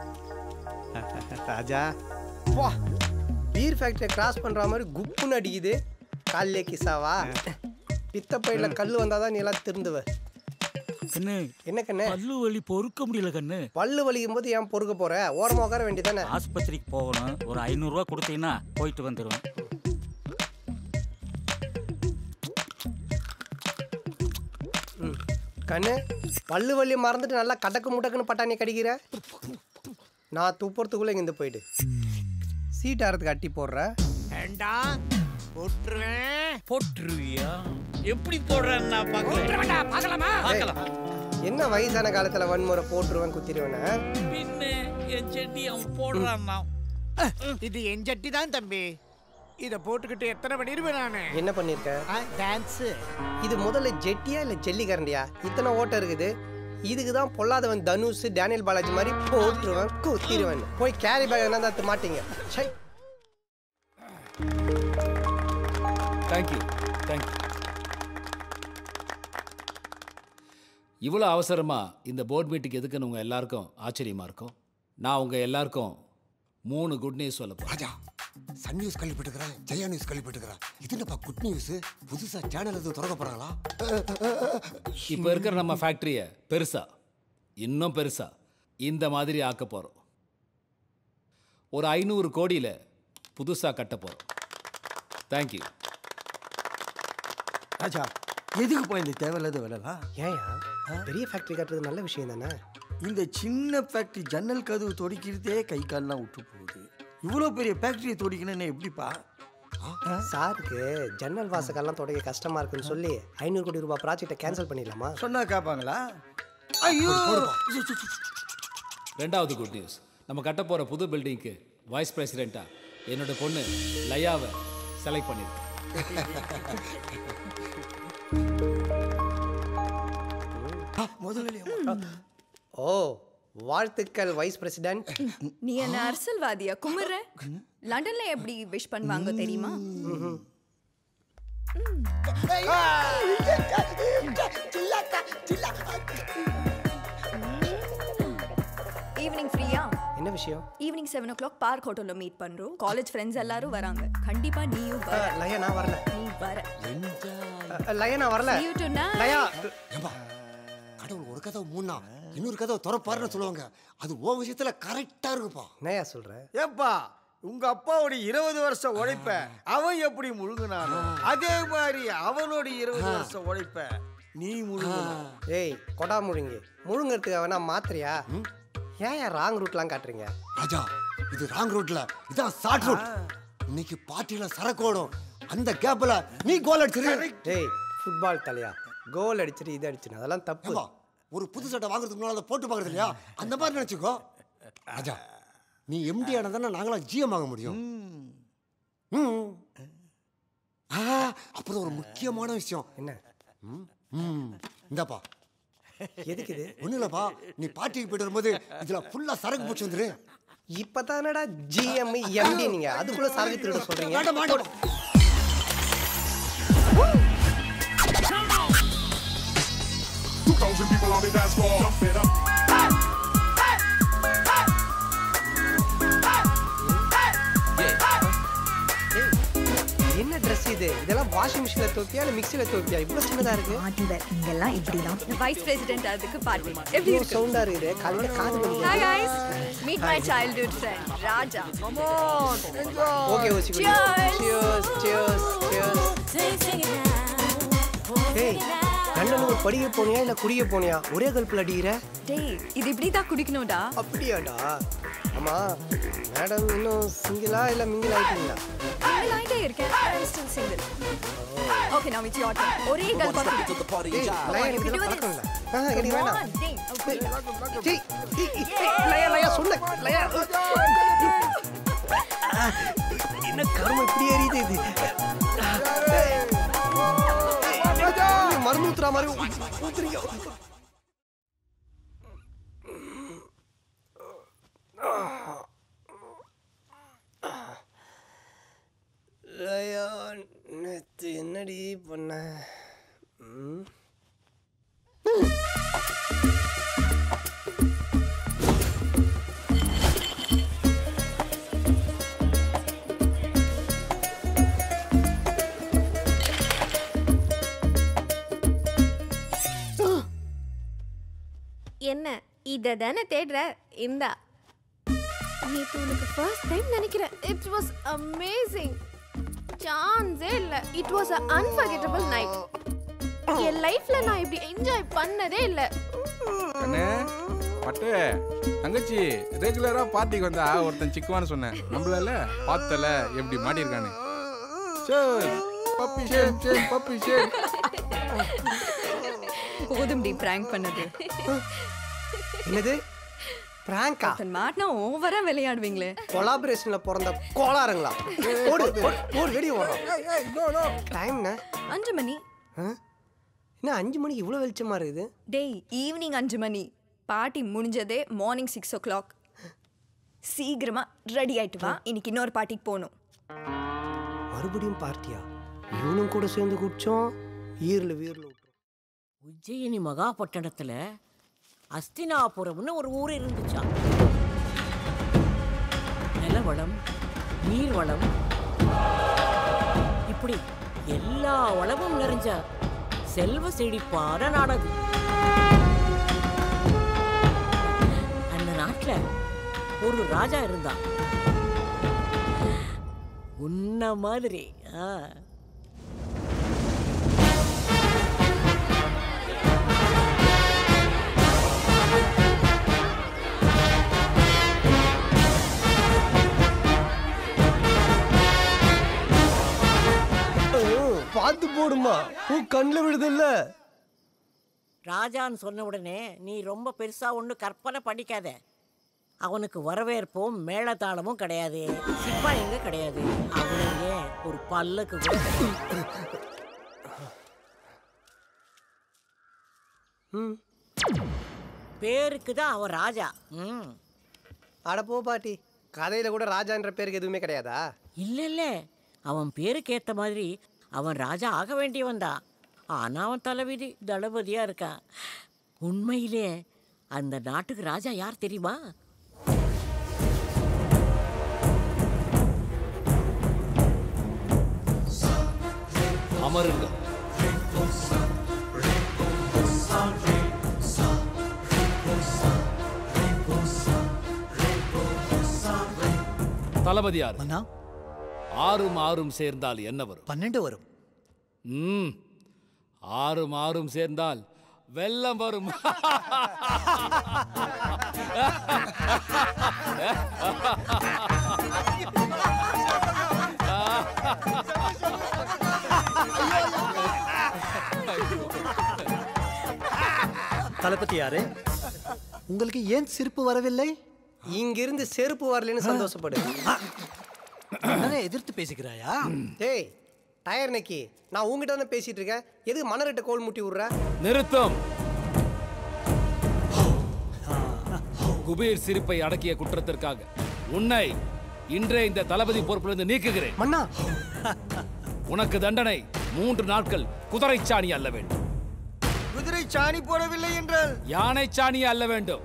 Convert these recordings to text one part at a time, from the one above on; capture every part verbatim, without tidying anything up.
ராஜா வா beer ஃபேக்டரியை cross பண்ற மாதிரி குப்புன்னு அடிக்குது. காலையிலே கிசாவா பித்த பையில கல் வந்தாதான் நீ எல்லாம் திருந்துவ. கண்ணு என்ன கண்ணு? பல்லு வலி பொறுக்க முடியல கண்ணு. பல்லு வலிக்கும் போது ஏன் பொறுக்க போற? ஓரமா உட்கார வேண்டியதானே. ஆஸ்பத்திரிக்கு போகணும். ஒரு ஐநூறு ரூபா கொடுத்தீங்கன்னா போயிட்டு வந்துடுவேன். கண்ணு பல்லு வலி மறந்துட்டு நல்லா கடக்கு முட்டக்குன்னு பட்டாணி கடிக்கிற. நான் துப்புறதுக்குள்ள இங்கிருந்து போயிடு. சீட் ஆறதுக்கு அட்டி போடுற. போட்டுருவேன். போட்டுருவியா? எப்படி போடுறேன்னா பார்க்கலாம். என்ன வயசான காலத்துல வன்முறை போட்டுருவேன் குத்திடுவேன். பின்ன என் செட்டி அவன் போடுறான்னா. இது என் சட்டி தான் தம்பி. இத போட்டுக்கிட்டு எத்தனை பண்ணிருவேன் நானு. என்ன பண்ணிருக்க? டான்ஸ். இது முதல்ல ஜெட்டியா இல்ல ஜெல்லி கரண்டியா? இத்தனை ஓட்டம் இருக்குது. இதுக்குதான் பொல்லாதவன் தனுஷ் டேனியல் பாலாஜி மாதிரி போட்டுருவேன் குத்திடுவேன். போய் கேரி பேக் என்ன தான் மாட்டீங்க. Thank you thank you. இவ்வளோ அவசரமாக இந்த போர்ட் மீட்டிங் எதுக்குன்னு உங்கள் எல்லாருக்கும் ஆச்சரியமாக இருக்கும். நான் உங்கள் எல்லாருக்கும் மூணு குட் நியூஸ் சொல்ல போகிறேன். ராஜா, சன் நியூஸ் கேள்விப்பட்டுக்கிறேன், ஜெயா நியூஸ் கேள்விப்பட்டுக்கிறேன். இது என்னப்பா குட் நியூஸ்? புதுசாக சேனல் எதுவும் திறக்க போகிறாங்களா? இப்போ இருக்கிற நம்ம ஃபேக்ட்ரியை பெருசா இன்னும் பெருசா இந்த மாதிரி ஆக்க போகிறோம். ஒரு ஐநூறு கோடியில் புதுசாக கட்ட போகிறோம். தேங்க்யூ. ராஜா, எதுக்கு போய் இந்த தேவையில்லாத வேலைலாம்? ஏயா பெரிய ஃபேக்டரி கட்டுறது நல்ல விஷயம் தானே. இந்த சின்ன ஃபேக்டரி ஜன்னல் கதவு தொடிக்கிறதே கை கால்லாம் விட்டு போகுது. இவ்வளோ பெரிய ஃபேக்டரியை தொடிக்கணும்னு எப்படிப்பா? சாருக்கு ஜன்னல் வாசகெல்லாம் தொடங்க கஷ்டமா இருக்குன்னு சொல்லி ஐநூறு கோடி ரூபாய் ப்ராஜெக்டை கேன்சல் பண்ணிடலாமா? சொன்னா கேட்பாங்களா? ஐயோ. ரெண்டாவது குட் நியூஸ், நம்ம கட்ட போகிற புது பில்டிங்க்கு வைஸ் பிரசிடெண்ட்டாக என்னோட பொண்ணு லயாவை செலக்ட் பண்ணியிருக்கேன். ஓ, வாழ்த்துக்கள் வைஸ் பிரசிடென்ட். நீ என்ன அரசியல்வாதியா குமுற? லண்டன்ல எப்படி விஷ் பண்ணுவாங்க தெரியுமா? ஈவினிங் ஃப்ரீயா? என்ன விஷயம்? Evening seven o'clock park ஹோட்டல்ல மீட் பண்றோம். காலேஜ் ஃப்ரெண்ட்ஸ் எல்லாரும் வராங்க. கண்டிப்பா நீயும் வர. லயா நான் வரல. நீ வர. லயா நான் வரல. See you tonight. லயா கடவுள் ஒரு கதவை மூணா இன்னொரு கதவை திறப்பாருன்னு சொல்லுவாங்க. அது ஓ விஷயத்துல கரெக்டா இருக்குப்பா. என்னையா சொல்ற? ஏப்பா, உங்க அப்பாவோட இருபது வருஷம் உழைப்ப அவன் எப்படி முழுங்கினானோ அதே மாதிரி அவனோட இருபது வருஷம் உழைப்ப நீ முழுங்கணும். ஏய் கொடா முழுங்கி முழுங்கிறதுக்கு வேணா மாத்திரையா? ஏன் ராங் ரூட்லாம் காட்டுறீங்க? ராஜா, இது ராங் ரூட்ல, இதான் ஷார்ட் ரூட். இன்னைக்கு பார்ட்டில சரக்கு ஓடும். அந்த கேப்ல நீ கோல் அடிச்சிரு. டேய் ஃபுட்பால் தலையா, கோல் அடிச்சிட்டு இது அடிச்சிரு, அதெல்லாம் தப்பு. ஒரு புது சட்டை வாங்குறதுக்கு முன்னால அதை போட்டு பார்க்கறது இல்லையா? அந்த மாதிரி நினைச்சுக்கோ. ராஜா, நீ எம்டி ஆனதானே நாங்களாம் ஜிஎம் வாங்க முடியும். அப்புறம் ஒரு முக்கியமான விஷயம். என்ன? இந்தாப்பா. எதுக்கு இது? ஒன்றும் இல்லைப்பா, நீ பார்ட்டிக்கு போயிட்டு வரும்போது இதில் ஃபுல்லாக சரக்கு போச்சு வந்துரு. இப்பதானடா ஜிஎம் எம்டி நீங்க அதுக்குள்ள சரக்கு திருட சொல்றீங்க. மாட்ட மாட்டோம். two thousand people on the dance floor, jump it up. என்ன Dress இது? இதெல்லாம் வாஷிங் மிஷின்ல துவைப்பியா இல்ல மிக்ஸில துவைப்பியா? இவ்வளவு சின்னதா இருக்கு. ஆட்டிவர் இங்கெல்லாம் இப்படி தான். வைஸ் பிரசிடென்ட் அதுக்கு பார்ட்டி. எப்படி இருக்கு? சவுண்டா இருக்கு. காலையில காது வலிக்குது. Hi guys, meet my childhood friend Raja. Come on, enjoy. Okay, ஓசி குடி. Cheers, cheers, cheers. Hey, லண்டனுக்கு படிக்க போனியா இல்ல குடிக்க போனியா? ஒரே கல்ப்ல அடிக்கிற. டேய், இது இப்படி தான் குடிக்கணும்டா. அப்படியாடா? ஆமா, மேடம் இன்னும் சிங்கிளா இல்ல மிங்கிள் ஆயிட்டீங்களா? மிங்கிள் ஆயிட்டே இருக்கேன். I'm still single. Okay, now it's your turn. ஒரே கல்பா குடி. ஏய், லயா எனக்கு பழக்கம் இல்ல. ஆ, எனக்கு வேணாம். டேய், லயா லயா சொன்ன லயா. என்ன கரும இப்படி எரியுது இது? மருந்து ஊத்துற மாதிரி ஊத்துறீங்க. லயா, நேத்து என்னடி பண்ண? இத தானே தேடுற இந்தா. நேத்து உனக்கு ஃபர்ஸ்ட் டைம் நினைக்கிறேன். It was amazing. சான்ஸே இல்ல. It was a unforgettable night. என் லைஃப்ல நான் இப்படி என்ஜாய் பண்ணதே இல்ல. அண்ணே பட்டு தங்கச்சி ரெகுலரா பார்ட்டிக்கு வந்தா ஒருத்தன் சிக்குவான்னு சொன்னேன். நம்மளால பார்த்தல எப்படி மாட்டி இருக்கானு. சரி puppy share share puppy share. போதும் டி பிராங்க் பண்ணது. என்னது பிராங்கா? மாட்னா ஓவரா விளையாடுவீங்களே. கொலாபரேஷன்ல பிறந்த கோளாறுங்களா? ஓடு ஓடு வெடி ஓடும். டைம்னா அஞ்சு மணி. என்ன அஞ்சு மணிக்கு இவ்வளோ வெளிச்சமா இருக்குது? டேய் ஈவினிங் அஞ்சு மணி. பார்ட்டி முடிஞ்சதே மார்னிங் சிக்ஸ் ஓ கிளாக். சீக்கிரமா ரெடி ஆயிட்டு வா, இன்னைக்கு இன்னொரு பார்ட்டிக்கு போகணும். மறுபடியும் பார்ட்டியா? இவனும் கூட சேர்ந்து குடிச்சோம், ஈரில் வீரில் விட்டுரும். உஜ்ஜயினி மகாபட்டணத்தில் அஸ்தினாபுரம்னு ஒரு ஊர் இருந்துச்சா. நிலவளம், நீர்வளம், இப்படி எல்லா வளமும் நிறைஞ்ச செல்வ செழிப்பான நாடது. அந்த நாட்டில் ஒரு ராஜா இருந்தான். உன்ன மாதிரி. ஆ பார்த்து போடுமா, பூ கண்ணில் விடுதில்ல. ராஜான்னு சொன்ன உடனே நீ ரொம்ப பெருசா ஒன்று கற்பனை பண்ணிக்காத. அவனுக்கு வரவேற்பும் மேளதாளமும் கிடையாது, சிப்பாயிங்க கிடையாது, அவனுங்க ஒரு பல்லுக்கு கூட. பேருக்கு தான் அவன் ராஜா. ம் அட போ பாட்டி, கதையில கூட ராஜான்ற பேருக்கு எதுவுமே கிடையாதா? இல்ல இல்ல, அவன் பேருக்கு ஏத்த மாதிரி அவன் ராஜா ஆக வேண்டியவன் தான். ஆனா அவன் தலைவிதி தளபதியா இருக்கான். உண்மையிலே அந்த நாட்டுக்கு ராஜா யார் தெரியுமா? அமருங்க. தளபதி யார்? ஆறும் ஆறும் சேர்ந்தால் என்ன வரும்? பன்னெண்டு வரும். ம் ஆறும் ஆறும் சேர்ந்தால் வெள்ளம் வரும். தளபதி யாரு? உங்களுக்கு ஏன் சிரிப்பு வரவில்லை? இங்கிருந்து செருப்பு வரலன்னு சந்தோஷப்படு. எதிர்த்து பேசிக்கிறாயா? டேய் டயர் நக்கி, நான் உங்ககிட்ட தான் பேசிட்டு இருக்கேன். எதுக்கு மணரட்ட கோல் முட்டி விடுற? நிறுத்தம். குபீர் சிரிப்பை அடக்கிய குற்றத்திற்காக உன்னை இன்றே இந்த தளபதி பொறுப்பிலிருந்து நீக்குகிறேன். மன்னா, உனக்கு தண்டனை மூன்று நாட்கள் குதிரை சாணி அல்ல வேண்டும். குதிரை சாணி போடவில்லை என்றால் யானை சாணி அல்ல வேண்டும்.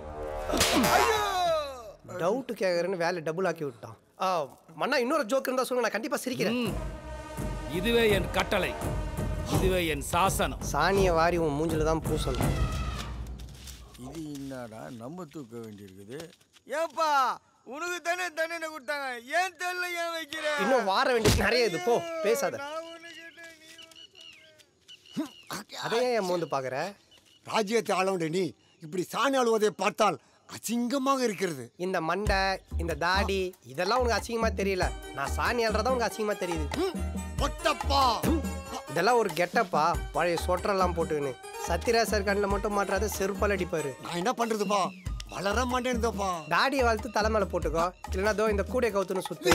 டவுட் கேக்குறேன்னு வேலை டபுள் ஆக்கி விட்டான். மன்னா, இன்னொரு ஜோக் இருந்தா சொல்லுங்க, நான் கண்டிப்பா சிரிக்கிறேன். இதுவே என் கட்டளை, இதுவே என் சாசனம். சாணியை வாரி உன் மூஞ்சில தான் பூசணும். இது என்னடா நம்ம தூக்க வேண்டியிருக்குது? ஏப்பா உனக்கு தானே தண்டனை கொடுத்தாங்க, ஏன் தெரியல ஏன் வைக்கிற? இன்னும் வார வேண்டியது நிறைய இது. போ பேசாத. அதையே என் மோந்து பாக்குற. ராஜ்யத்தை ஆளவண்ட நீ இப்படி சாணி ஆளுவதை பார்த்தால் அசிங்கமாக இருக்கிறது. இந்த மண்டை, இந்த தாடி, இதெல்லாம் உனக்கு அசிங்கமா தெரியல. நான் சாணி ஆள்றதா உனக்கு அசிங்கமா தெரியுது. இதெல்லாம் ஒரு கெட்டப்பா, பழைய சொட்டரெல்லாம் போட்டுன்னு. சத்யராஜர் கண்ணில் மட்டும் மாற்றாத செருப்பால் அடிப்பாரு. நான் என்ன பண்றதுப்பா, வளர மாட்டேன்ப்பா. தாடியை வளர்த்து தலை மேல போட்டுக்கோ, இல்லைன்னா தோ இந்த கூடைய கவுத்துன்னு சுத்து.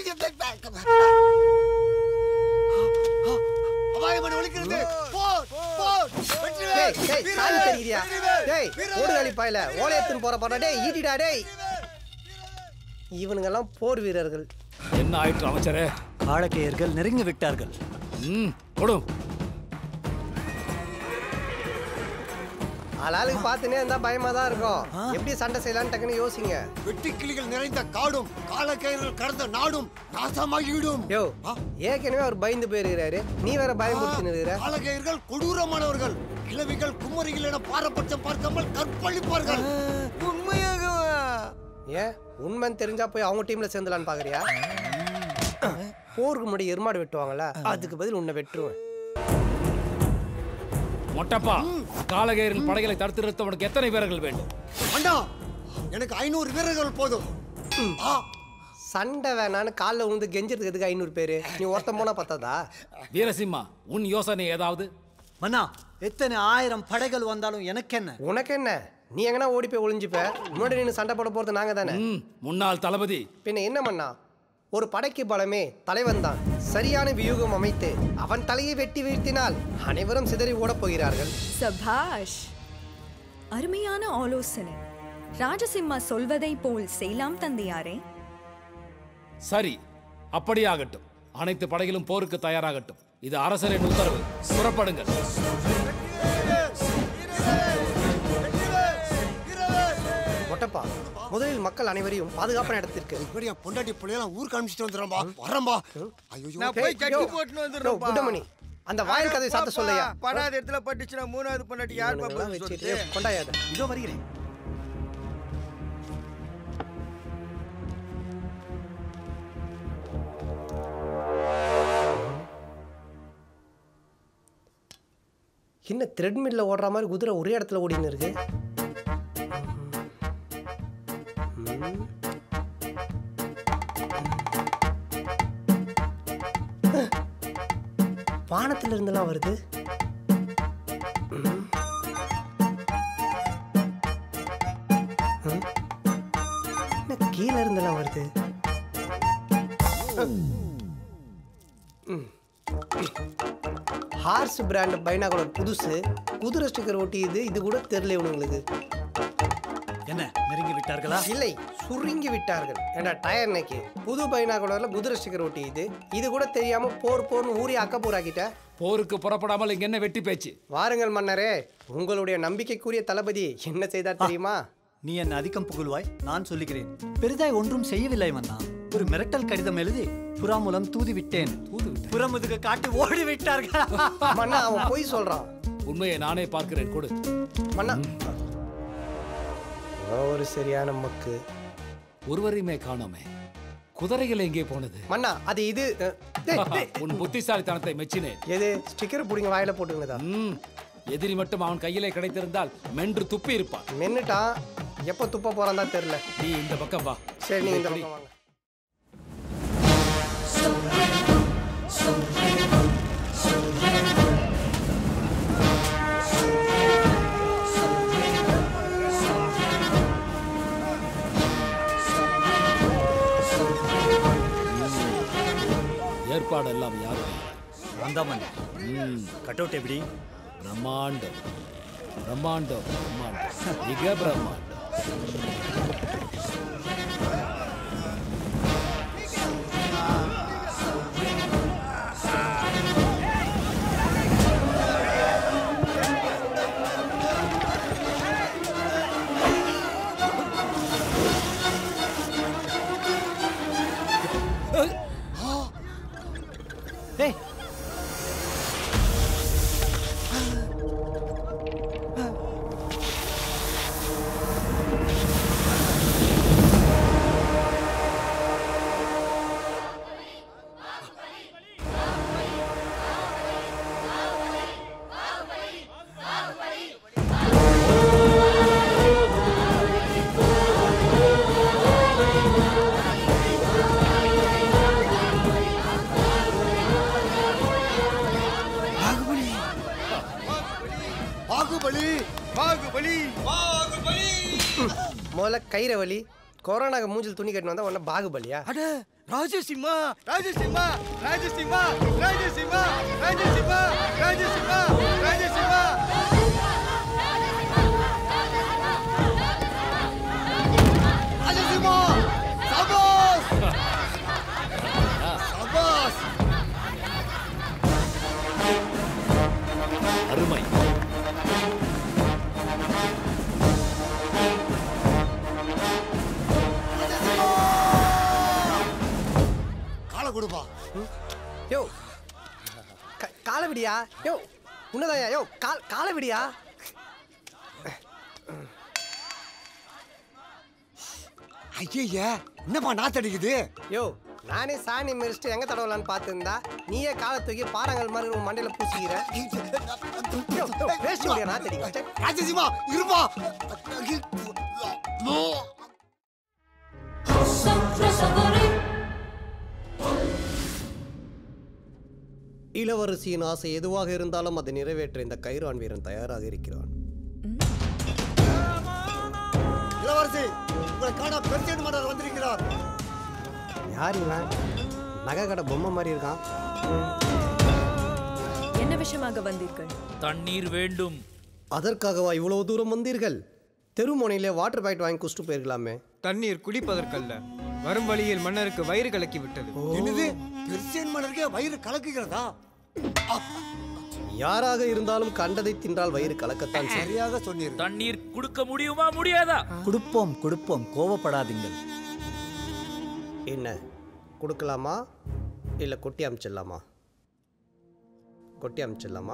இவனுங்கெல்லாம் போர் வீரர்கள். என்ன ஆயிற்று அமைச்சரே? காலக்கேயர்கள் நெருங்கி விட்டார்கள். ம் கொடு. ஆளாளுக்கு பார்த்துனே இருந்தா பயமா தான் இருக்கும். எப்படி சண்டை செய்யலாம்னு டக்குன்னு யோசிங்க. வெட்டுக்கிளிகள் நிறைந்த காடும் காலக்கயிறுகள் கடந்த நாடும் நாசமாகிவிடும். யோ ஏற்கனவே அவர் பயந்து போயிருக்கிறாரு, நீ வேற பயமுறுத்தின்னு இருக்கிற. காலக்கயிறுகள் கொடூரமானவர்கள். கிழவிகள் குமரிகள் என பாரபட்சம் பார்க்காமல் கற்பழிப்பார்கள். உண்மையாகவா? ஏன் உண்மைன்னு தெரிஞ்சா போய் அவங்க டீம்ல சேர்ந்துலான்னு பாக்குறியா? போருக்கு முன்னாடி எருமாடு வெட்டுவாங்கல்ல, அதுக்கு பதில் உன்னை வெட்டுருவேன். மொட்டப்பா, காலகேரின் படைகளை தடுத்து நிறுத்த உனக்கு எத்தனை வீரர்கள் வேண்டும்? அண்ணா, எனக்கு ஐநூறு வீரர்கள் போதும். சண்டை வேணான்னு காலில் விழுந்து கெஞ்சிருக்கிறதுக்கு ஐநூறு பேரு, நீ ஒருத்தம் போனா பத்தாதா? வீரசிம்மா, உன் யோசனை ஏதாவது? மன்னா, எத்தனை ஆயிரம் படைகள் வந்தாலும் எனக்கு என்ன? உனக்கு என்ன? நீ எங்கன்னா ஓடி போய் ஒளிஞ்சுப்ப. முன்னாடி நின்று சண்டை போட போறது நாங்க தானே. முன்னாள் தளபதி. பின்ன என்ன மன்னா, ஒரு படைக்கு பலமே தலைவன் தான். சரியான வியூகம் அமைத்து அவன் தலையை வெட்டி வீழ்த்தினால் அனைவரும் சிதறி ஓடப் போகிறார்கள். சபாஷ், அருமையான ஆலோசனை. ராஜசிம்மா சொல்வதை போல் செய்யலாம் தந்தையாரே. சரி, அப்படியாகட்டும். அனைத்து படைகளும் போருக்கு தயாராகட்டும். இது அரசரின் உத்தரவு. புறப்படுங்கள். மொட்டப்பா, முதலில் மக்கள் அனைவரையும் பாதுகாப்பான இடத்திற்கு. இப்படியா பொண்டாட்டி பிள்ளையெல்லாம் ஊருக்கு அனுப்பிச்சிட்டு வந்துடுறோம்பா. வரம்பா. நான் போய் கட்டி போட்டுன்னு வந்துடுறேன். குட்டமணி, அந்த வாயில் கதை சாத்த சொல்லையா? படாத இடத்துல பட்டுச்சுன்னா மூணாவது பொண்டாட்டி யார் பாப்பா வச்சிட்டு கொண்டாயாத. இதோ வருகிறேன். என்ன த்ரெட்மில்ல ஓடுற மாதிரி குதிரை ஒரே இடத்துல ஓடின்னு இருக்கு? வானத்துல இருந்தெல்லாம் வருது. கீழே இருந்தெல்லாம் வருது. ஹார்ஸ் பிராண்ட் பைனாகுலர் புதுசு, குதிரை ஸ்டிக்கர் ஒட்டியது. இது கூட தெரியல உங்களுக்கு. என்ன நெருங்கி விட்டார்களா? இல்லை, சுருங்கி விட்டார்கள். ஏண்டா டயர் நைக்கு புது பைனாகுலர்ல குதிரை ஸ்டிக்கர் ஒட்டியது. இது கூட தெரியாம போர் போர்னு ஊறி அக்கப்பூராக்கிட்ட. போருக்கு புறப்படாமல் இங்க என்ன வெட்டி பேச்சு? வாருங்கள் மன்னரே, உங்களுடைய நம்பிக்கைக்குரிய தளபதி என்ன செய்தார் தெரியுமா? நீ என்ன அதிகம் புகழ்வாய், நான் சொல்லுகிறேன். பெரிதாய் ஒன்றும் செய்யவில்லை மன்னா. ஒரு மிரட்டல் கடிதம் எழுதி புறா மூலம் தூதி விட்டேன். புறமுதுக காட்டி ஓடி விட்டார்கள். மன்னா, அவன் போய் சொல்றான். உண்மையை நானே பார்க்கிறேன். கொடு மன்னா. ஒரு சரியான மக்கு. ஒருவரையுமே காணோமே. குதிரைகள் எங்கே போனது? மன்னா, அது இது. உன் புத்திசாலித்தனத்தை மெச்சினேன். எது ஸ்டிக்கர் புடிங்க வாயில போட்டுங்கதா? எதிரி மட்டும் அவன் கையிலே கிடைத்திருந்தால் மென்று துப்பி இருப்பான். மென்னுட்டான். எப்ப துப்ப போறான் தான் தெரியல. நீ இந்த பக்கம் வா. சரி, நீ இந்த பக்கம் வாங்க. ஏற்பாடெல்லாம் யாரு? வந்தாமன். கட் அவுட் எப்படி? பிரம்மாண்டம், பிரம்மாண்டம், பிரம்மாண்டம், மிக பிரம்மாண்டம். Hey! முதல்ல கைரவலி, கொரோனாக்கு மூஞ்சில் துணி கட்டினு வந்தா உடனே பாகுபலியா? அட ராஜசிம்மா, ராஜசிம்மா, ராஜசிம்மா, ராஜசிம்மா, ராஜசிம்மா, ராஜசிம்மா, ராஜசிம்மா. ராஜசிம்மா, சபாஸ்! சபாஸ்! அருமை. காலை கொடுப்பா. யோ காலை விடியா? யோ உன்னதாயா? யோ கால் காலை விடியா? ஐயா என்னப்பா நாத்தடிக்குது? யோ நானே சாணி மிரிச்சிட்டு எங்க தடவலான்னு பார்த்துருந்தா நீயே காலை தூக்கி பாறாங்கல் மாதிரி உன் மண்டையில பூசிக்கிற. பேசி முடியா நாத்தடிக்க? ராஜசிமா இருப்பா. இளவரசியின் ஆசை எதுவாக இருந்தாலும் அதை நிறைவேற்ற இந்த கைரான் வீரன் தயாராக இருக்கிறான். இளவரசி உங்களை காண பிரசிடென்ட் மன்னர் வந்திருக்கிறார். யார் இவன்? நகை கடை பொம்மை மாதிரி இருக்கான். என்ன விஷயமாக வந்தீர்கள்? தண்ணீர் வேண்டும். அதற்காகவா இவ்வளவு தூரம் வந்தீர்கள்? தெருமுனையிலே வாட்டர் பாக்கெட் வாங்கி குடிச்சிட்டு போயிருக்கலாமே. தண்ணீர் குடிப்பதற்கல்ல, வரும் வழியில் மன்னருக்கு வயிறு கலக்கி விட்டது. என்னது? பிரசிடென்ட் மன்னருக்கு வயிறு கலக்குகிறதா? யாராக இருந்தாலும் கண்டதை தின்றால் வயிறு கலக்கத்தான். சரியாக சொன்னீர்கள். தண்ணீர் கொடுக்க முடியுமா முடியாதா? கொடுப்போம் கொடுப்போம், கோவப்படாதீங்கள். என்ன கொடுக்கலாமா இல்லை கொட்டி அமைச்சிடலாமா? கொட்டி அமைச்சிடலாமா?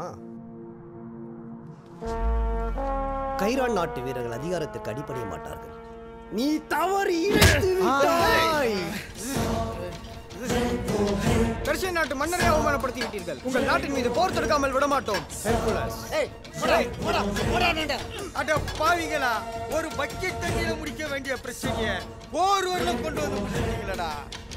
கைரான் நாட்டு வீரர்கள் அதிகாரத்திற்கு அடிபணிய மாட்டார்கள். நீ தவறி பெர்சியன் நாட்டு மன்னரை அவமானப்படுத்தி விட்டீர்கள். உங்கள் நாட்டின் மீது போர் தொடுக்காமல் விட மாட்டோம். அட பாவிகளா, ஒரு பக்கெட் தண்ணியில முடிக்க வேண்டிய பிரச்சனையை போர் வரலும் கொண்டு வந்து முடிச்சீங்களடா.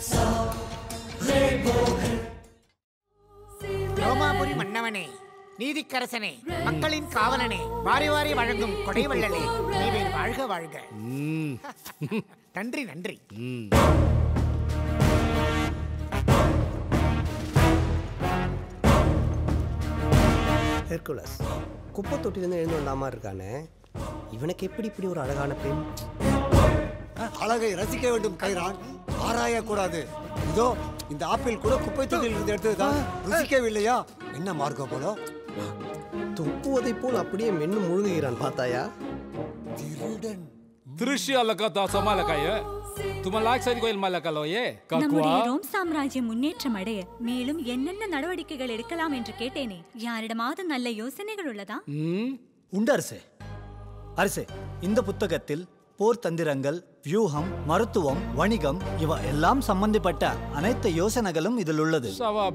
ரோமாபுரி மன்னவனே, நீதிக்கரசனே, மக்களின் காவலனே, வாரி வாரி வழங்கும் கொடைவள்ளலே, நீவேர் வாழ்க வாழ்க. நன்றி நன்றி. ஹெர்குலஸ் குப்பை தொட்டிலிருந்து எழுந்து வந்த மாதிரி இருக்கானே, இவனுக்கு எப்படி இப்படி ஒரு அழகான பெண்? அழகை ரசிக்க வேண்டும் கைரான், ஆராயக்கூடாது. இதோ இந்த ஆப்பிள் கூட குப்பை தொட்டியில் இருந்து எடுத்ததுதான், ருசிக்கவில்லையா? என்ன மார்க்கம் போல துப்புவதை போல் அப்படியே மென்னு முழுங்குகிறான். பார்த்தாயா? திருடன். திருஷ்யா லகா சமாலகாய துமலாக் சரி கோயில் மலகலோயே நம்முடைய ரோம் சாம்ராஜ்யம் முன்னேற்றம் அடைய மேலும் என்னென்ன நடவடிக்கைகள் எடுக்கலாம் என்று கேட்டேனே, யாரிடமாவது நல்ல யோசனைகள் உள்ளதா? உண்டு அரசே. அரசே, இந்த புத்தகத்தில் போர் தந்திரங்கள், வியூகம், மருத்துவம், வணிகம் இவ எல்லாம் சம்பந்தப்பட்ட அனைத்து யோசனைகளும் இதில் உள்ளது.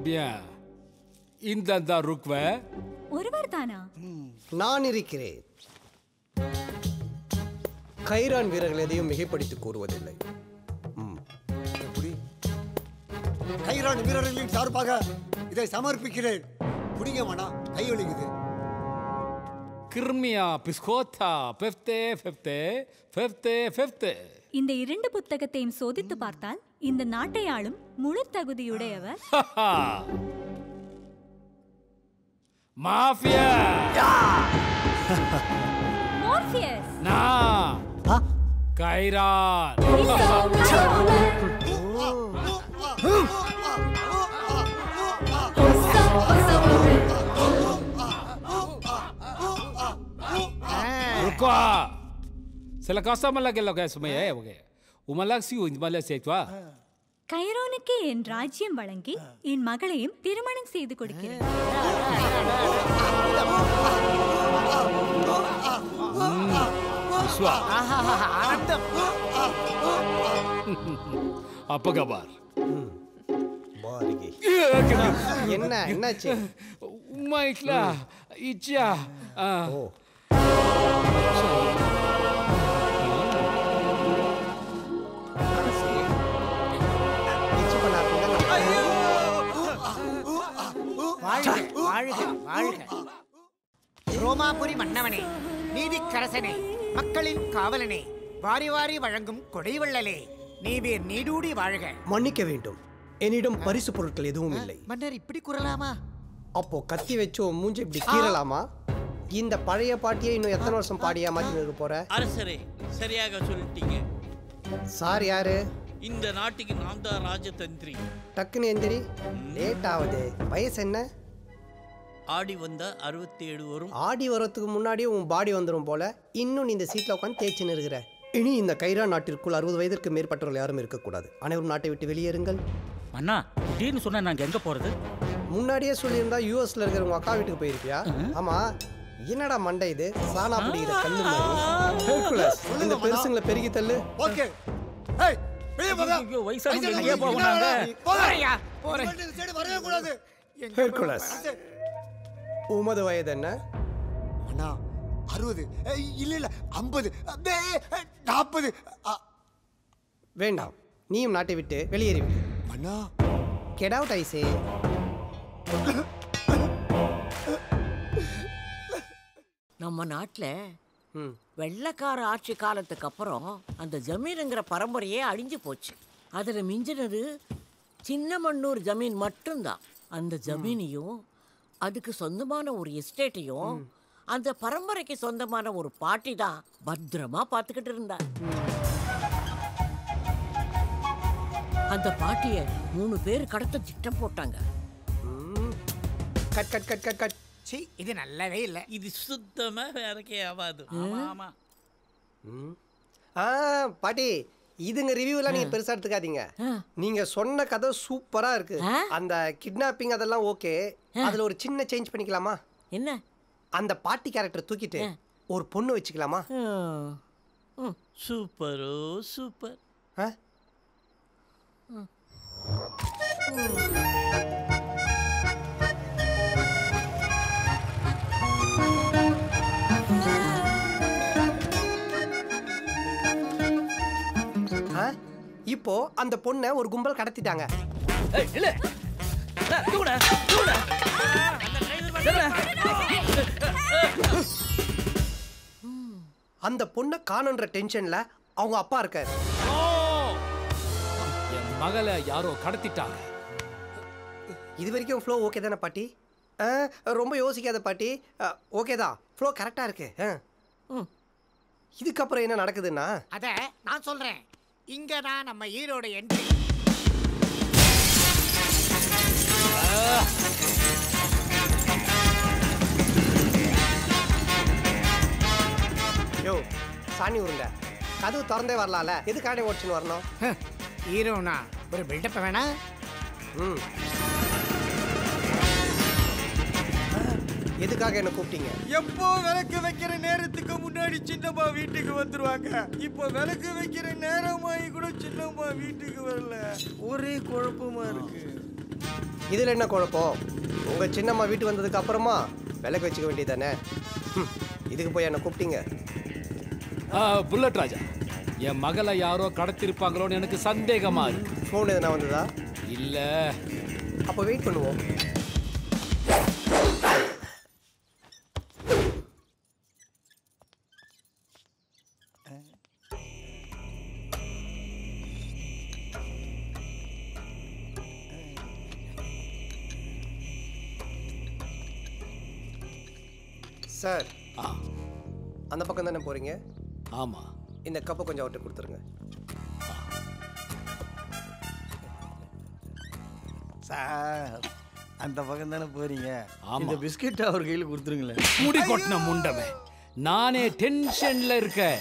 இந்த ருக்வ ஒருவர் தானா? நான் இருக்கிறேன். கைரான் வீரர்கள் எதையும் மிகைப்படுத்தி கூறுவதில்லை. கைரான் வீரர்களின் சார்பாக இதை சமர்ப்பிக்கிறேன். புடிங்க மனா, கை ஒலிக்குது. கிர்மியா பிஸ்கோத்தா ஃபிஃப்தே ஃபிஃப்தே ஃபிஃப்தே ஃபிஃப்தே. இந்த இரண்டு புத்தகத்தையும் சோதித்து பார்த்தால் இந்த நாட்டை ஆளும் முழு தகுதியுடையவர் மாஃபியா. மோர்பியஸ். நா கைரான். Ruko. Sila kasa malaki loga sumaya oge. Umalak siu inmala seitwa. கைரோனுக்கு என் ராஜ்யம் வழங்கி என் மகளையும் திருமணம் செய்து கொடுக்கிறேன். Apa kabar? என்ன என்னாச்சு? Maikla, Icha. Oh. ரோமாபுரி மன்னவனே, நீதிக்கரசனே, மக்களின் காவலனே, வாரி வாரி வழங்கும் கொடைவள்ளலே, நீவேர் நீடூடி வாழ்க. மன்னிக்க வேண்டும், என்னிடம் பரிசு பொருட்கள் எதுவும் இல்லை. மன்னர் இப்படி கூறலாமா? அப்போ கத்தி வச்சு மூஞ்சி இப்படி கீறலாமா? இந்த பழைய பாட்டியை இன்னும் எத்தனை வருஷம் பாடியா மாத்தி நிற்க போற? அரசரே, சரியாக சொல்லிட்டீங்க. சார் யாரு? இந்த நாட்டுக்கு நான் தான் ராஜதந்திரி. டக்குன்னு எந்திரி, லேட் ஆகுது. வயசு என்ன? ஆடி வந்தா அறுபத்தி ஏழு வரும். ஆடி வரத்துக்கு முன்னாடியே உன் பாடி வந்துடும் போல. இன்னும் நீ இந்த சீட்ல உட்காந்து தேய்ச்சி நிற்கிற. இனி இந்த கைரா நாட்டிற்குள் அறுபது வயதிற்கு மேற்பட்டவர்கள் யாரும் இருக்கக்கூடாது. அனைவரும் நாட்டை விட்டு வெளியேறுங்கள். அண்ணா திடீர்னு சொன்னா நாங்க எங்க போறது? முன்னாடியே சொல்லியிருந்தா யூஎஸ்ல இருக்கிற உங்க அக்கா வீட்டுக்கு போயிருப்பியா? ஆமா என்னடா மண்டை இது? சாணா பிடிக்கிற கல்லு மாதிரி. ஹெர்குலஸ் இந்த பெருசுங்களை பெருகி தள்ளு. ஓகே ஏய் வெளிய போங்க. ஐயோ வயசானவங்க எங்க போறாங்க? போறியா? போறேன். இந்த சைடு வரவே கூடாது. ஹெர்குலஸ் உமது வயது என்ன? அண்ணா அறுபது இல்ல இல்ல ஐம்பது நாற்பது. வேண்டாம் நீயும் நாட்டை விட்டு வெளியேறிவிடு. அண்ணா கெட் அவுட் ஐசே. நம்ம நாட்டில் வெள்ளைக்கார ஆட்சி காலத்துக்கு அப்புறம் அந்த ஜமீனுங்கிற பரம்பரையே அழிஞ்சு போச்சு. அதில் மிஞ்சினது சின்னமன்னூர் ஜமீன் மட்டும்தான். அந்த ஜமீனையும் அதுக்கு சொந்தமான ஒரு எஸ்டேட்டையும் அந்த பரம்பரைக்கு சொந்தமான ஒரு பாட்டி தான் பத்திரமா பார்த்துக்கிட்டு இருந்தா. அந்த பாட்டிய மூணு பேர் கடத்த திட்டம் போட்டாங்க. Cut cut cut cut cut. சி இது நல்லாவே இல்லை. இது சுத்தமா வேறக்கே ஆகாது. ஆமா. ஆ பாட்டி இதுங்க ரிவ்யூலாம் நீங்க பெருசா எடுத்துக்காதீங்க. நீங்க சொன்ன கதை சூப்பரா இருக்கு. அந்த கிட்னாப்பிங் அதெல்லாம் ஓகே. அதுல ஒரு சின்ன சேஞ்ச் பண்ணிக்கலாமா? என்ன? அந்த பாட்டி கேரக்டர் தூக்கிட்டு ஒரு பொண்ணு வச்சுக்கலாமா? சூப்பரோ சூப்பர். இப்போ அந்த பொண்ணை ஒரு கும்பல் கடத்திட்டாங்க. இல்ல தூக்குடா தூக்குடா. அந்த பொண்ணை காணுன்ற டென்ஷன்ல அவங்க அப்பா இருக்காரு. என் மகளை யாரோ கடத்திட்டாங்க. இது வரைக்கும் ஃப்ளோ ஓகே தானே பாட்டி? ரொம்ப யோசிக்காத பாட்டி. ஓகே தான், ஃப்ளோ கரெக்டா இருக்கு. இதுக்கப்புறம் என்ன நடக்குதுன்னா அத நான் சொல்றேன். இங்க தான் நம்ம ஹீரோட என்ட்ரி. யோ சாணி உருண்டை கதவு திறந்தே வரலாம்ல, எதுக்காக ஓடிச்சுன்னு வரணும்? ஹீரோனா ஒரு பில்டப் வேணா? ம் எதுக்காக என்ன கூப்பிட்டீங்க? எப்போ விளக்கு வைக்கிற நேரத்துக்கு முன்னாடி சின்னம்மா வீட்டுக்கு வந்துருவாங்க. இப்போ விளக்கு வைக்கிற நேரமாயி கூட சின்னம்மா வீட்டுக்கு வரல. ஒரே குழப்பமா இருக்கு. இதுல என்ன குழப்பம்? உங்க சின்னம்மா வீட்டுக்கு வந்ததுக்கு அப்புறமா விளக்கு வச்சுக்க வேண்டியதானே. இதுக்கு போய் என்ன கூப்பிட்டீங்க? புல்லட் ராஜா, என் மகளை யாரோ கடத்திருப்பாங்களோன்னு எனக்கு சந்தேகமா இருக்கு. ஃபோன் எதுனா வந்ததா? இல்ல. அப்போ வெயிட் பண்ணுவோம். சார் அந்த பக்கம் தானே போறீங்க? ஆமா. இந்த கப்பை கொஞ்சம் அவர்கிட்ட கொடுத்துருங்க. சார் அந்த பக்கம் தானே போறீங்க? இந்த பிஸ்கட் அவர் கையில் கொடுத்துருங்களேன். முடி கொட்டின முண்டமே, நானே டென்ஷன்ல இருக்கேன்.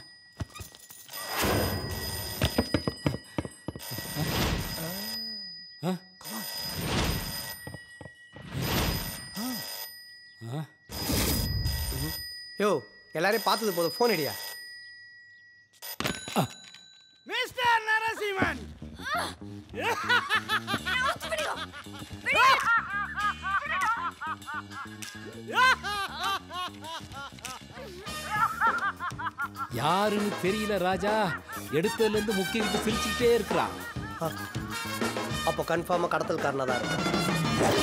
யோ எல்லாரையும் பார்த்தது போதும், ஃபோன் அடியா. மிஸ்டர் நரசிம்மன், யாருன்னு தெரியல ராஜா, எடுத்ததுல இருந்து முக்கிட்டு சிரிச்சுக்கிட்டே இருக்கிறான். அப்போ கன்ஃபார்மா கடத்தல்காரனா தான் இருக்கும்.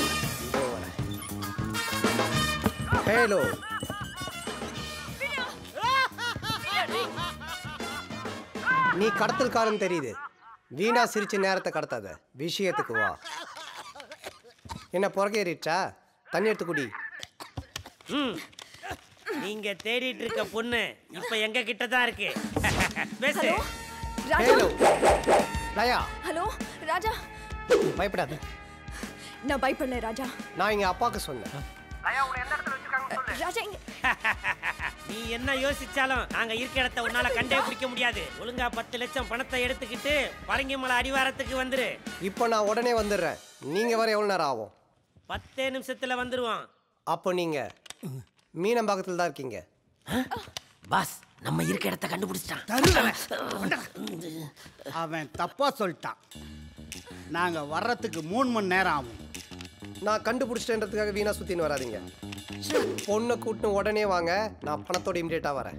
ஹலோ, நீ கடத்தல்காரன் தெரியுது. வீணா சிரிச்சு நேரத்தை கடத்தாத, விஷயத்துக்கு வா. என்ன புறகேறிச்சா? தண்ணி எடுத்து குடி. ம், நீங்க தேடிட்டு இருக்க பொண்ணு இப்ப எங்க கிட்ட தான் இருக்கு. பேசு. ஹலோ லயா. ஹலோ ராஜா. பயப்படாத. நான் பயப்படல ராஜா. நான் எங்க அப்பாவுக்கு சொன்னேன். ராஜா இங்க நீ என்ன யோசிச்சாலும் நாங்க இருக்க இடத்த உன்னால கண்டே பிடிக்க முடியாது. ஒழுங்கா பத்து லட்சம் பணத்தை எடுத்துக்கிட்டு பரங்கிமலை அடிவாரத்துக்கு வந்துரு. இப்போ நான் உடனே வந்துடுறேன். நீங்க வர எவ்வளவு நேரம் ஆகும்? பத்தே நிமிஷத்துல வந்துருவான். அப்போ நீங்க மீனம்பாக்கத்தில் தான் இருக்கீங்க. பாஸ், நம்ம இருக்க இடத்த கண்டுபிடிச்சிட்டான். அவன் தப்பா சொல்லிட்டான். நாங்க வர்றதுக்கு மூணு மணி நேரம் ஆகும். நான் கண்டுபிடிச்சிட்டேன்றதுக்காக வீணா சுத்தின்னு வராதீங்க. பொண்ணை கூட்டின்னு உடனே வாங்க. நான் பணத்தோட இமிடியேட்டா வரேன்.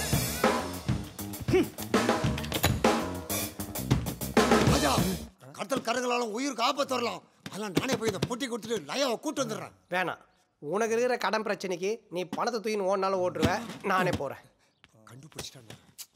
ராஜா, கடத்தல் கரங்களாலும் உயிருக்கு ஆபத்து வரலாம். அதெல்லாம் நானே போய் இந்த பொட்டி கொடுத்துட்டு லயாவை கூட்டு வந்துடுறேன். வேணாம், உனக்கு இருக்கிற கடன் பிரச்சனைக்கு நீ பணத்தை தூக்கின்னு ஓடினாலும் ஓட்டுருவேன். நானே போறேன். கண்டுபிடிச்சிட்டாங்க.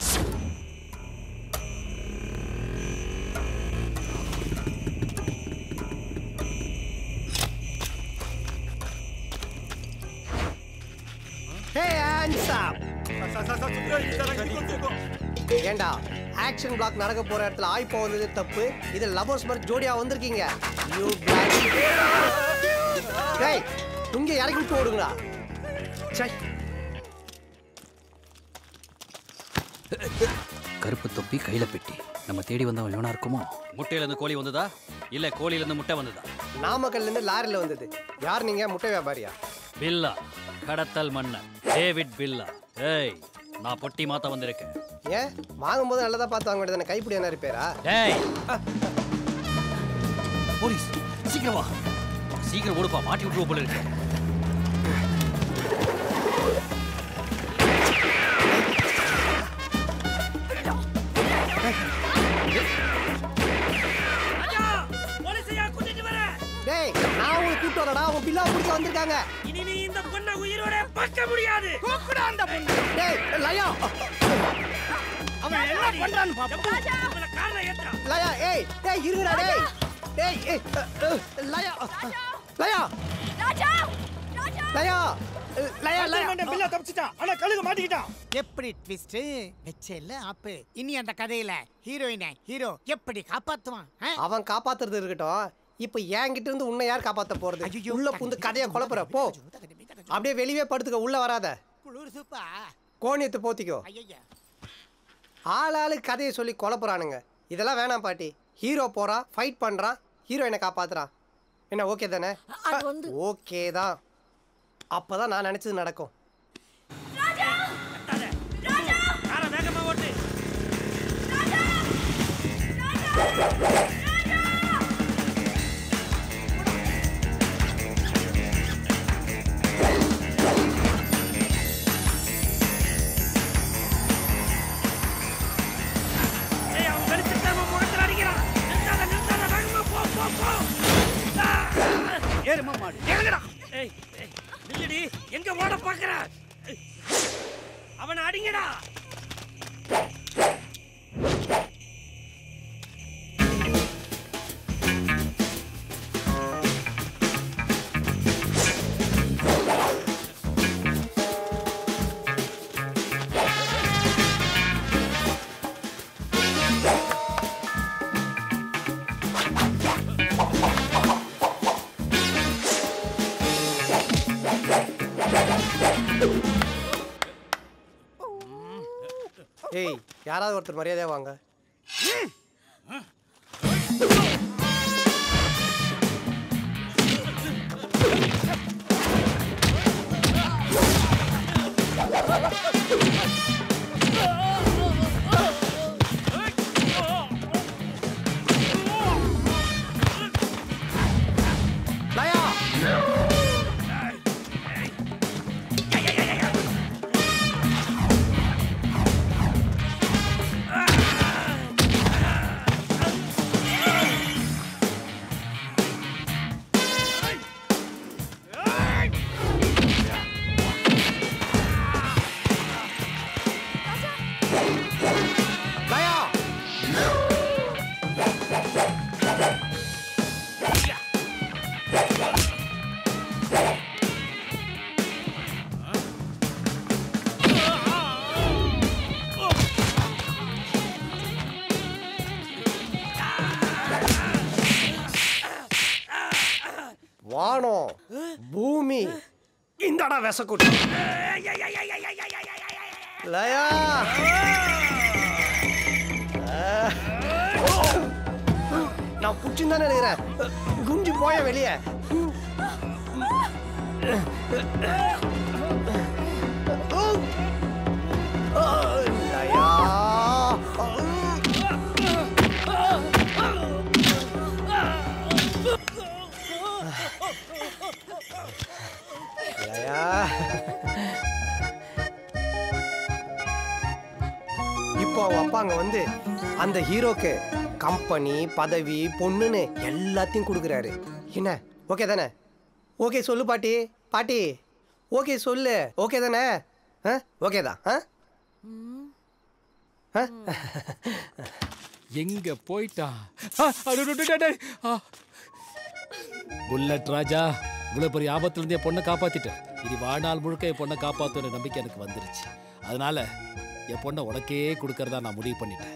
ஏண்டா, ஆக்ஷன் பிளாக் நடக்க போற இடத்துல ஆய் போவது தப்பு. இது லவர்ஸ் மாதிரி ஜோடியா வந்திருக்கீங்க. You block. டேய், இங்க இறக்கி விட்டு ஓடுங்கடா. சை. கருப்பு தொப்பி கையில பெட்டி. நம்ம தேடி வந்தவன் இவனா இருக்குமோ? முட்டையில இருந்து கோழி வந்ததா இல்ல கோழியில இருந்து முட்டை வந்ததா? நாமக்கல்ல இருந்து லாரில வந்தது. யார் நீங்க? முட்டை வியாபாரியா? பில்லா, கடத்தல் மன்னன் டேவிட் பில்லா. ஏய், நான் பொட்டி மாத்த வந்திருக்கேன். ஏன் வாங்கும்போது நல்லதா பார்த்து வாங்க வேண்டியதானே? கைப்பிடி என்ன ரிப்பேரா? டேய், போலீஸ் சீக்கிரம் வா. சீக்கிரம் ஓடுப்பா, மாட்டி விட்டுருவ போல இருக்கு. டேய், நான் உங்களை கூப்பிட்டு வரடா. அவங்க பில்லா பிடிக்க வந்திருக்காங்க. இனி நீ இந்த பொண்ணை உயிரோட பார்க்க முடியாது. தூக்குடா அந்த பொண்ணு. டேய், லயா. அவன் என்ன பண்றான்னு பாப்போம். உங்கள கால்ல ஏத்துறா. லயா, ஏய், டேய் இருடா டேய். டேய், ஏய், லயா. லயா. ராஜா! லயா. லயா, லயா. பில்லா தப்பிச்சிட்டான். ஆனா கழுகு மாட்டிக்கிட்டான். எப்படி ட்விஸ்ட் வெச்சேல்ல ஆப்பு. இனி அந்த கதையில ஹீரோயினை ஹீரோ எப்படி காப்பாத்துவான்? அவன் காப்பாத்துறது இருக்கட்டும். இப்ப என்கிட்ட இருந்து உன்னை யார் காப்பாத்த போறது? உள்ள புந்து கதையை குழப்புற போ. அப்படியே வெளியே படுத்துக்க, உள்ள வராத. குளிர் சூப்பா. கோணியத்தை போத்திக்கோ. ஐயா, ஆளாளு கதையை சொல்லி குழப்புறானுங்க. இதெல்லாம் வேணாம் பாட்டி. ஹீரோ போறான், ஃபைட் பண்றான், ஹீரோயினை காப்பாத்துறான். என்ன ஓகே தானே? ஓகே தான். அப்பதான் நான் நினைச்சது நடக்கும். வேகமா ஓட்டு. ஏறுமா மாடு. எங்கடா? ஏய், ஏய், நில்லுடி. எங்க ஓட பாக்குற? அவனை அடிங்கடா. ஏய், யாராவது ஒருத்தர் மரியாதையா வாங்க. லயா. வானம், பூமி, இந்தடா விசக்குட்டி. லயா நான் புடிச்சுன்னு தானே இருக்கிறேன். குஞ்சு போய வெளியே. லயா லயா இப்போ அவ அப்பா அங்க வந்து அந்த ஹீரோக்கு கம்பெனி பதவி பொண்ணுன்னு எல்லாத்தையும் கொடுக்குறாரு. என்ன ஓகே தானே? ஓகே சொல்லு பாட்டி. பாட்டி ஓகே சொல்லு. ஓகே தானே? ஓகே தான். எங்க போயிட்டா? புல்லட் ராஜா, இவ்வளவு பெரிய ஆபத்துல இருந்து என் பொண்ணை காப்பாத்திட்டேன். இது வாழ்நாள் முழுக்க என் பொண்ணை காப்பாத்துற நம்பிக்கை எனக்கு வந்துருச்சு. அதனால என் பொண்ணை உனக்கே கொடுக்கறதா நான் முடிவு பண்ணிட்டேன்.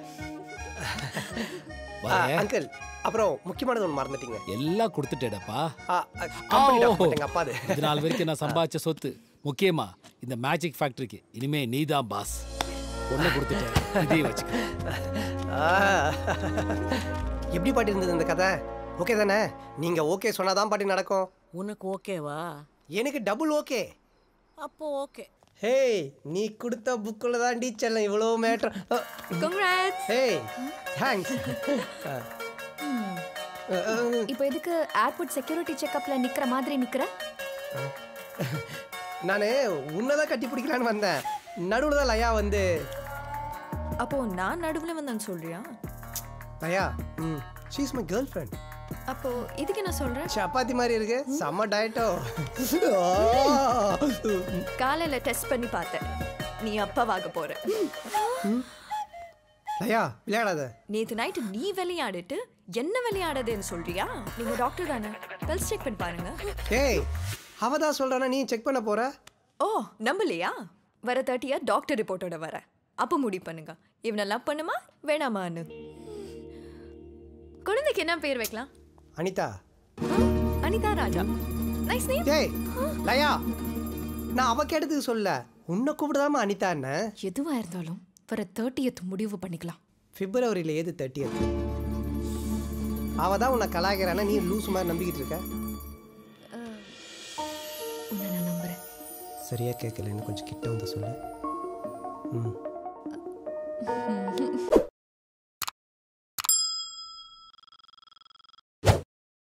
அங்கிள், அப்புறம் முக்கியமானது ஒன்று மறந்துட்டீங்க. எல்லாம் கொடுத்துட்டேடப்பா. அப்பா இது நாள் வரைக்கும் நான் சம்பாதிச்ச சொத்து, முக்கியமா இந்த மேஜிக் ஃபேக்டரிக்கு இனிமே நீதான் பாஸ். பொண்ணை கொடுத்துட்டேன், இதையும் வச்சுக்க. எப்படி பாட்டி இருந்தது இந்த கதை? ஓகே தானே? நீங்க ஓகே சொன்னாதான் பாட்டி நடக்கும். உனக்கு ஓகேவா? எனக்கு டபுள் ஓகே. அப்போ ஓகே. ஹே, நீ கொடுத்த புக்குல தான் டீச்சர்ல இவ்வளோ மேட்டர். கங்க்ராட்ஸ். ஹே, தேங்க்ஸ். இப்போ எதுக்கு ஏர்போர்ட் செக்யூரிட்டி செக்கப்ல நிக்கிற மாதிரி நிக்கிற? நானு உன்னதான் கட்டி பிடிக்கலான்னு வந்தேன். நடுவுல தான் லயா வந்து. அப்போ நான் நடுவுல வந்தேன்னு சொல்றியா? லயா, ம், she is my girlfriend. அப்போ இதுக்கு என்ன சொல்ற? சப்பாத்தி மாதிரி இருக்கு, செம்ம டயட்டோ. காலையில டெஸ்ட் பண்ணி பார்த்தேன், நீ அப்பாவாக போற. லயா விளையாடாத. நேத்து நைட்டு நீ விளையாடிட்டு என்ன விளையாடுதுன்னு சொல்றியா? நீங்க டாக்டர் தானே, பல்ஸ் செக் பண்ணி பாருங்க. ஏய், அவ தான் சொல்றானா, நீ செக் பண்ண போற? ஓ, நம்பலையா? வர தேர்ட்டியா டாக்டர் ரிப்போர்ட்டோட வர, அப்போ முடிவு பண்ணுங்க இவனை லவ் பண்ணுமா வேணாமான்னு. குழந்தைக்கு என்ன பேர் வைக்கலாம்? அனிதா. Anitha Raja, nice name. ஏய் லயா, நான் அவ கேட்டதுக்கு சொல்ல, உன்னை கூப்பிடுதாமா அனிதா. என்ன எதுவா இருந்தாலும் வர தேர்ட்டியத் முடிவு பண்ணிக்கலாம். பிப்ரவரியில ஏது தேர்ட்டியத்? அவ தான் உன்னை கலாய்க்கிறானா, நீ லூஸ் மாதிரி நம்பிக்கிட்டு இருக்க. உன்னை நான் நம்புறேன். சரியா கேட்கலன்னு கொஞ்சம் கிட்ட வந்து சொல்லு. ம்